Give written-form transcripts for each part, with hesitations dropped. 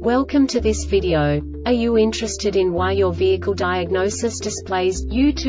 Welcome to this video. Are you interested in why your vehicle diagnosis displays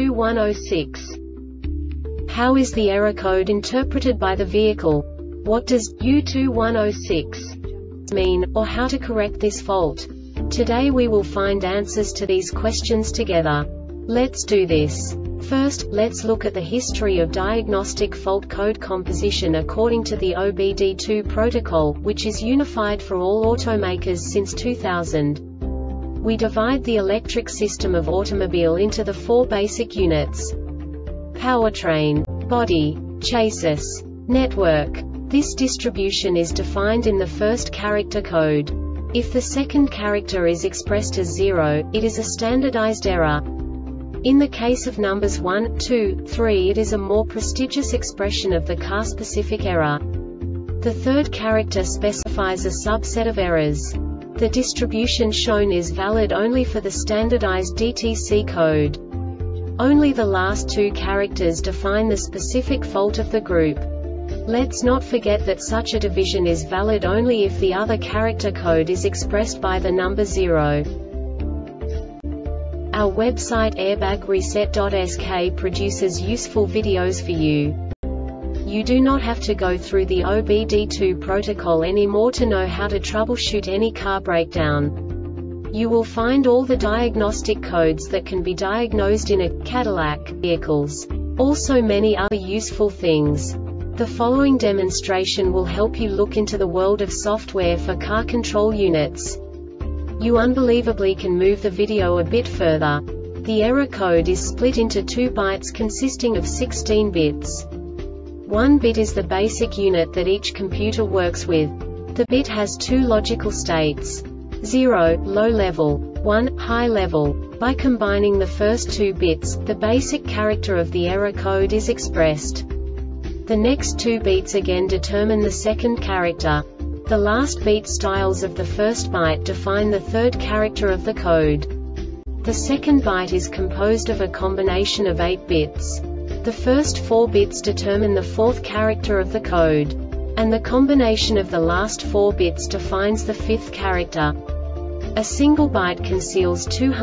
U2106? How is the error code interpreted by the vehicle? What does U2106 mean, or how to correct this fault? Today we will find answers to these questions together. Let's do this. First, let's look at the history of diagnostic fault code composition according to the OBD2 protocol, which is unified for all automakers since 2000. We divide the electric system of automobile into the four basic units: powertrain, body, chassis, network. This distribution is defined in the first character code. If the second character is expressed as 0, it is a standardized error. In the case of numbers 1, 2, 3, it is a more prestigious expression of the car-specific error. The third character specifies a subset of errors. The distribution shown is valid only for the standardized DTC code. Only the last two characters define the specific fault of the group. Let's not forget that such a division is valid only if the other character code is expressed by the number 0. Our website airbagreset.sk produces useful videos for you. You do not have to go through the OBD2 protocol anymore to know how to troubleshoot any car breakdown. You will find all the diagnostic codes that can be diagnosed in a Cadillac vehicles. Also many other useful things. The following demonstration will help you look into the world of software for car control units. You unbelievably can move the video a bit further. The error code is split into 2 bytes consisting of 16 bits. 1 bit is the basic unit that each computer works with. The bit has 2 logical states: 0, low level, 1, high level. By combining the first 2 bits, the basic character of the error code is expressed. The next 2 beats again determine the second character. The last beat styles of the first byte define the third character of the code. The second byte is composed of a combination of 8 bits. The first 4 bits determine the fourth character of the code. And the combination of the last 4 bits defines the fifth character. A single byte conceals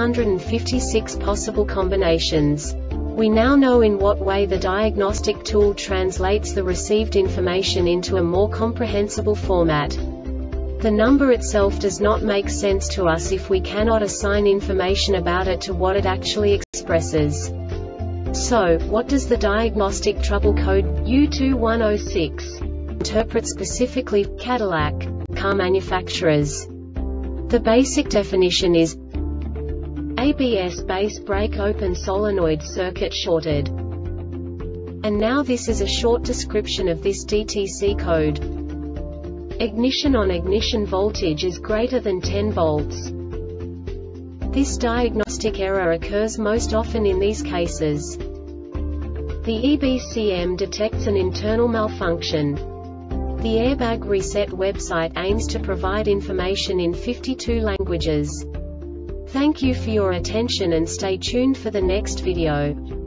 256 possible combinations. We now know in what way the diagnostic tool translates the received information into a more comprehensible format. The number itself does not make sense to us if we cannot assign information about it to what it actually expresses. So, what does the diagnostic trouble code U2106 interpret specifically for Cadillac car manufacturers? The basic definition is ABS base brake open solenoid circuit shorted. And now this is a short description of this DTC code. Ignition on ignition voltage is greater than 10 volts. This diagnostic error occurs most often in these cases. The EBCM detects an internal malfunction. The Airbag Reset website aims to provide information in 52 languages. Thank you for your attention and stay tuned for the next video.